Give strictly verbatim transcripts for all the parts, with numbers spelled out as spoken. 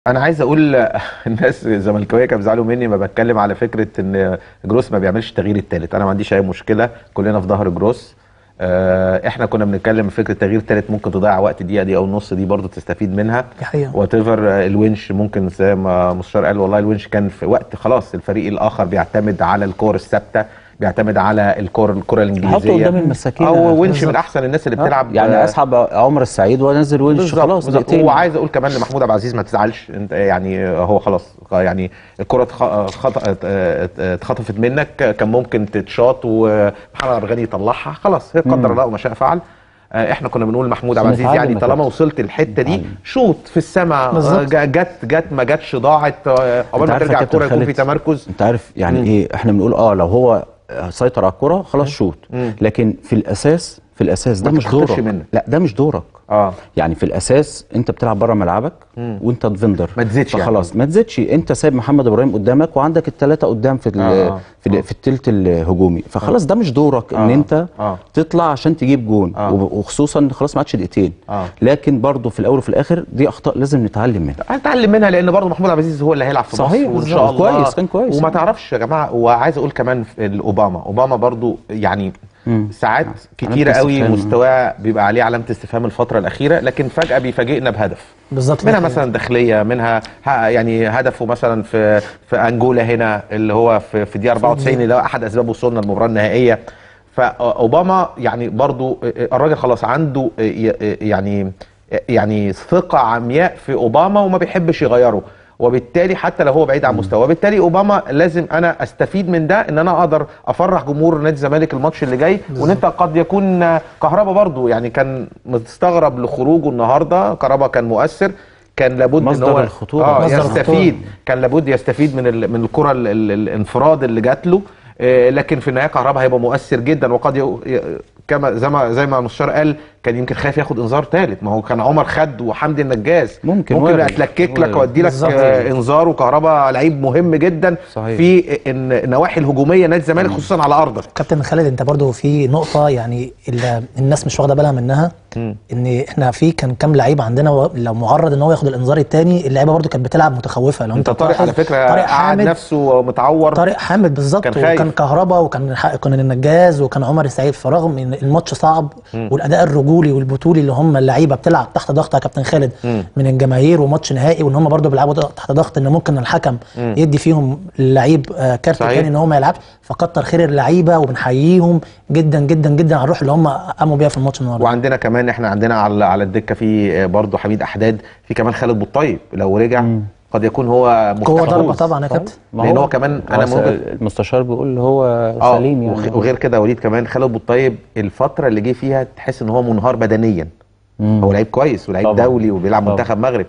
انا عايز اقول الناس الزملكاويه كانوا بيزعلوا مني ما بتكلم على فكره ان جروس ما بيعملش التغيير الثالث. انا ما عنديش اي مشكله، كلنا في ظهر جروس. آه، احنا كنا بنتكلم في فكره تغيير ثالث ممكن تضيع وقت دقيقه دي او نص، دي برضو تستفيد منها. دي حقيقه. وات ايفر الونش ممكن زي ما مستشار قال، والله الونش كان في وقت خلاص الفريق الاخر بيعتمد على الكور الثابته، بيعتمد على الكره الكره الانجليزيه، حطه قدام المساكين او ونش من احسن الناس اللي بتلعب. يعني اسحب عمر السعيد وانزل ونش خلاص دقيقتين. وعايز اقول كمان لمحمود عبد العزيز ما تزعلش انت، يعني هو خلاص يعني الكره اتخطفت منك، كان ممكن تتشاط ومحمد عبد الغني يطلعها، خلاص هي قدر الله وما شاء فعل. احنا كنا بنقول لمحمود عبد العزيز يعني طالما وصلت الحته دي شوط في السماء، جت جت ما جاتش ضاعت، عقبال ما ترجع الكره يكون في تمركز. انت عارف يعني مم. ايه، احنا بنقول اه لو هو سيطر على الكره خلاص شوط، لكن في الاساس في الاساس ده مش دورك. منك. لا ده مش دورك. اه يعني في الاساس انت بتلعب بره ملعبك مم. وانت ديفندر ما تزيدش خلاص يعني. ما تزيدش، انت سايب محمد ابراهيم قدامك وعندك الثلاثه قدام في آه. في, آه. في الثلث الهجومي، فخلاص ده مش دورك آه. ان انت آه. تطلع عشان تجيب جون آه. وخصوصا خلاص ما عادش دقيقتين آه. لكن برضه في الاول وفي الاخر دي اخطاء لازم نتعلم منها. نتعلم منها لان برضه محمود عبد العزيز هو اللي هيلعب في صحيح مصر وان شاء الله كويس، كان كويس. وما تعرفش يا جماعه، وعايز اقول كمان اوباما اوباما برضه يعني مم. ساعات كتيرة قوي مستواه بيبقى عليه علامة استفهام الفترة الأخيرة، لكن فجأة بيفاجئنا بهدف بالظبط، منها مثلا داخلية، منها يعني هدفه مثلا في في أنجولا هنا اللي هو في في دقيقة أربعة وتسعين اللي هو أحد أسباب وصولنا للمباراة النهائية. فأوباما يعني برضو الراجل خلاص عنده يعني يعني ثقة عمياء في أوباما وما بيحبش يغيره، وبالتالي حتى لو هو بعيد عن مستواه، وبالتالي اوباما لازم انا استفيد من ده ان انا اقدر افرح جمهور نادي الزمالك الماتش اللي جاي. وان انت قد يكون كهربا برضو يعني كان مستغرب لخروجه النهارده، كهربا كان مؤثر، كان لابد ان هو الخطوره اه يستفيد، كان لابد يستفيد من ال من الكره ال ال الانفراد اللي جات له. آه لكن في النهايه كهربا هيبقى مؤثر جدا، وقد ي... كما زي ما زي ما المستشار قال كان يمكن خايف ياخد انذار ثالث، ما هو كان عمر خد وحمدي النجاز ممكن ممكن اتلكك لك وادي لك آه انذار. وكهربا لعيب مهم جدا صحيح. في النواحي الهجوميه نادي الزمالك خصوصا على ارضك. كابتن خالد انت برضو في نقطه يعني الناس مش واخده بالها منها، م. ان احنا في كان كام لعيب عندنا لو معرض ان هو ياخد الانذار الثاني، اللعيبه برضو كانت بتلعب متخوفه. لو انت طارق على فكره طارق قعد نفسه متعور، طارق حامد بالظبط، وكان كهربا وكان كان النجاز وكان عمر السعيد، فرغم ان الماتش صعب م. والاداء الرجولي والبطولي اللي هم اللعيبه بتلعب تحت ضغط يا كابتن خالد م. من الجماهير وماتش نهائي، وان هم برضو بيلعبوا تحت ضغط ان ممكن الحكم م. يدي فيهم اللعيب كارت ثاني ان هو ما يلعبش، فكتر خير اللعيبه وبنحييهم جدا جدا جدا على الروح اللي هم قاموا بيها في الماتش النهارده. وعندنا كمان احنا عندنا على على الدكه في برضو حميد احداد، في كمان خالد بالطيب لو رجع م. قد يكون هو قوه ضربه طبعا يا كابتن، لان هو كمان انا المستشار بيقول هو آه سليم يعني. وغير كده وليد كمان خالد بالطيب الفتره اللي جه فيها تحس ان هو منهار بدنيا، مم. هو لعيب كويس ولعيب دولي وبيلعب طبعا. منتخب مغرب،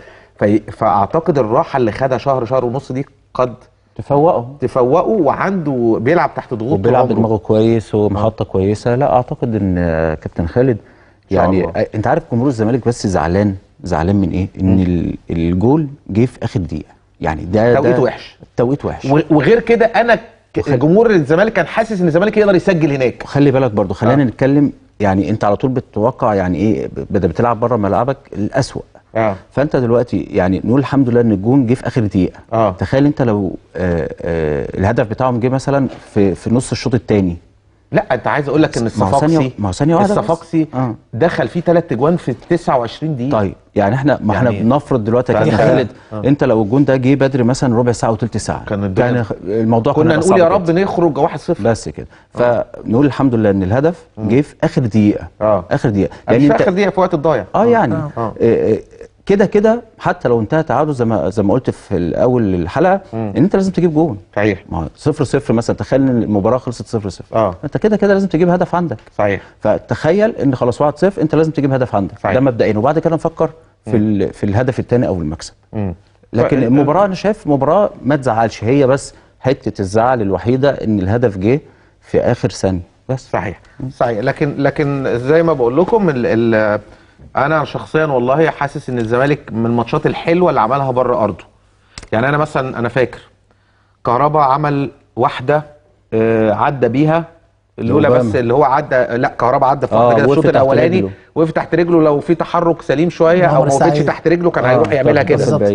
فاعتقد الراحه اللي خدها شهر شهر ونص دي قد تفوقه تفوقه وعنده بيلعب تحت ضغوط وبيلعب بدماغه كويس ومحطه كويسه. لا اعتقد ان كابتن خالد يعني انت عارف جمهور الزمالك بس زعلان زعلان من ايه؟ ان الجول جه في اخر دقيقه، يعني ده توقيت وحش توقيت وحش. وغير كده انا جمهور الزمالك كان حاسس ان الزمالك يقدر يسجل هناك. خلي بالك برضو خلينا آه. نتكلم، يعني انت على طول بتتوقع يعني ايه بدل بتلعب بره ملعبك الاسوأ. اه فانت دلوقتي يعني نقول الحمد لله ان الجون جه في اخر دقيقه. اه تخيل انت لو آه آه الهدف بتاعهم جه مثلا في في نص الشوط الثاني. لا انت عايز اقول لك ان الصفاقسي ما هو ثانيه واحده الصفاقسي آه. دخل فيه ثلاث اجوان في تسعة وعشرين دقيقه. طيب يعني احنا ما احنا يعني بنفرض دلوقتي يا كابتن خالد آه. انت لو الجون ده جه بدري مثلا ربع ساعه وثلث ساعه كان يعني الموضوع كنا نقول يا رب نخرج واحد صفر بس كده. فنقول الحمد لله ان الهدف جه في اخر دقيقه. اه اخر دقيقه يعني في اخر دقيقه في وقت الضايع. اه يعني آه. آه. آه. كده كده حتى لو انتهى تعادل زي ما زي ما قلت في الاول الحلقه مم. ان انت لازم تجيب جون صحيح. ما صفر صفر مثلا، تخيل ان المباراه خلصت صفر صفر اه انت كده كده لازم تجيب هدف عندك صحيح. فتخيل ان خلاص واحد صفر انت لازم تجيب هدف عندك صحيح. ده مبدئيا، وبعد كده نفكر في في الهدف الثاني او المكسب. مم. لكن المباراه انا شايف مباراه ما تزعلش، هي بس حته الزعل الوحيده ان الهدف جه في اخر ثانيه بس. صحيح مم. صحيح. لكن لكن زي ما بقول لكم ال ال انا شخصيا والله حاسس ان الزمالك من الماتشات الحلوه اللي عملها بره ارضه. يعني انا مثلا انا فاكر كهربا عمل واحده آه عدى بيها لولا بس اللي هو عدى، لا كهربا عدى في واحده كده الشوط الاولاني وقف تحت رجله، لو في تحرك سليم شويه او ما وقفش تحت رجله كان هيروح يعملها كده.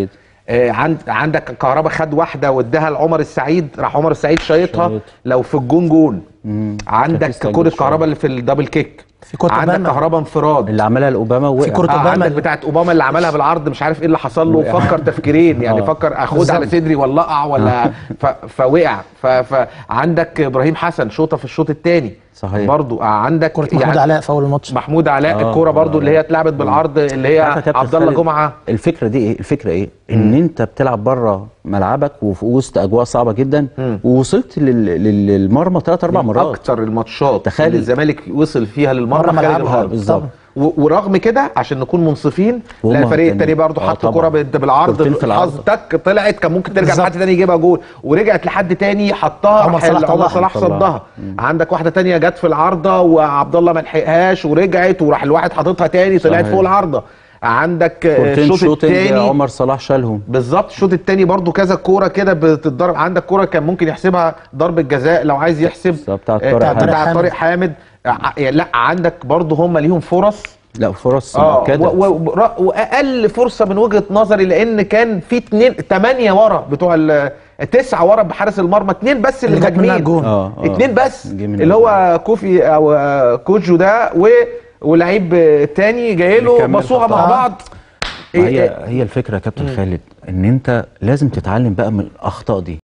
آه عند عندك كهربا خد واحده واداها لعمر السعيد، راح عمر السعيد شايطها لو في الجون جون. عندك كره كهربا اللي في الدبل كيك، في كره عندك كهربا انفراد اللي عملها لاوباما ووقع. في كره آه اوباما عندك بتاعت اوباما اللي عملها بالعرض، مش عارف ايه اللي حصل له، فكر تفكيرين يعني، فكر اخد على صدري ولا اقع ولا فوقع. فعندك ابراهيم حسن شوطه في الشوط الثاني صحيح برضو. عندك كره محمود يعني علاء في اول الماتش، محمود علاء آه الكوره برضو آه اللي هي اتلعبت بالعرض اللي هي عبد الله جمعه. الفكره دي ايه؟ الفكره ايه؟ ان م. انت بتلعب بره ملعبك وفي وسط اجواء صعبه جدا، م. ووصلت للمرمى ثلاث اربع مرات. اكتر الماتشات تخيل الزمالك وصل فيها للمرمى خارج الارض بالظبط. ورغم كده عشان نكون منصفين، لا الفريق الثاني برضه حط كوره بالعرض، الحظ تك طلعت، كان ممكن ترجع لحد ثاني يجيبها جول، ورجعت لحد ثاني حطها عمر صلاح, صلاح صدها. عندك واحده ثانيه جت في العارضه وعبد الله ما لحقهاش ورجعت، وراح الواحد حاططها ثاني طلعت فوق العارضه. عندك الشوط الثاني عمر صلاح شالهم بالظبط. الشوط الثاني برضو كذا كوره كده بتتضرب. عندك كوره كان ممكن يحسبها ضربه جزاء لو عايز يحسب بتاع طارق طارق حامد. لا عندك برضو هم ليهم فرص، لا فرص مؤكده، واقل فرصه من وجهه نظري لان كان في اتنين ثمانيه ورا بتوع تسعه ورا بحارس المرمى، اتنين بس اللي هاجمين، اتنين بس اللي هو كوفي او كوجو ده و ولعيب تاني جاي له بصوها مع بعض. هي هي الفكره يا كابتن خالد ان انت لازم تتعلم بقى من الاخطاء دي.